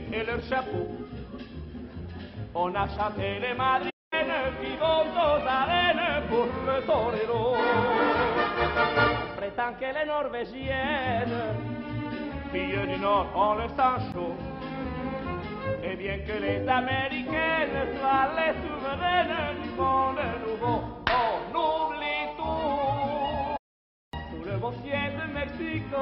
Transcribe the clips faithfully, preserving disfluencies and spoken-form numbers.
et leur chapeau. On a chanté les madrilènes qui vont aux arènes pour le torero. Prétend qu'elle est norvégienne, fille du Nord, on le sent chaud. Et bien que les Américaines soient les souveraines du monde nouveau, on oublie tout. Sous le beau ciel de Mexico,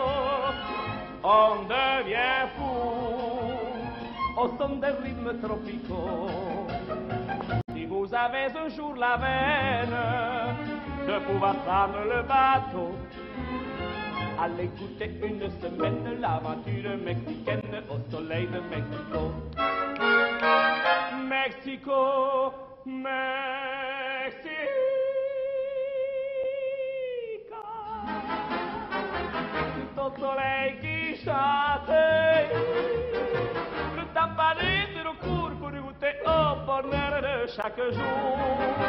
on devient fou au son des rythmes tropicaux. Si vous avez un jour la veine de pouvoir prendre le bateau, allez écouter une semaine l'aventure mexicaine au soleil de Mexico. Mexico, Mexico. Tout au soleil qui chante, le tampané de nos cours pour goûter au bonheur de chaque jour.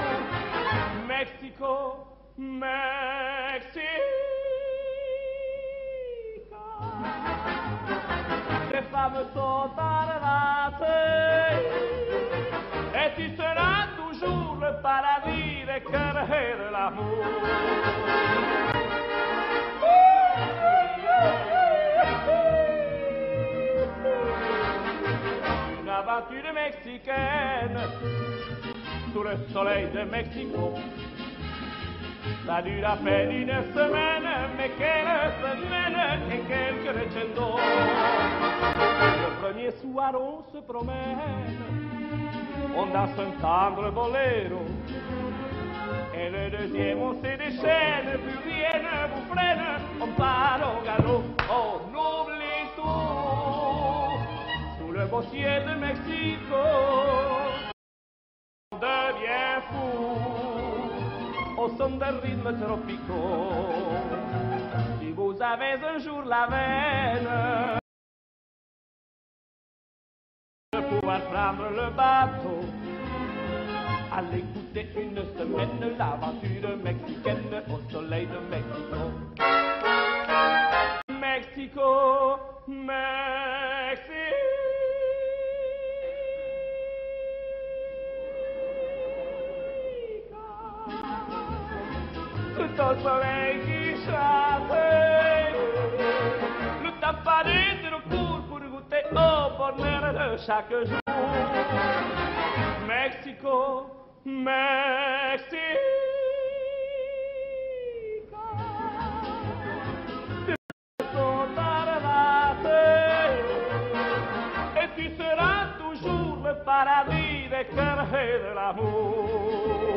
Mexico, Mexico. Les femmes sont arrêtées et tu seras toujours le paradis des cœurs et de l'amour. Une aventure mexicaine sous le soleil de Mexico. Ça dure à peine une semaine, mais quelle semaine et quelques leggendo. Le premier soir on se promène, on danse un tendre boléro. Et le deuxième on se déchaîne, plus rien ne vous freine, on part au galop, on oublie tout. Sous le beau ciel de Mexico, on devient fou au son des rythmes tropicaux. Si vous avez un jour la veine de pouvoir prendre le bateau, allez écouter une semaine l'aventure mexicaine au soleil de Mexico. Mexico, Mexico. Tout au soleil qui chante, le tampané de nos cours pour goûter au bonheur de chaque jour. Mexico, Mexico. Ils sont arrêtés et tu seras toujours le paradis des cœurs et de l'amour.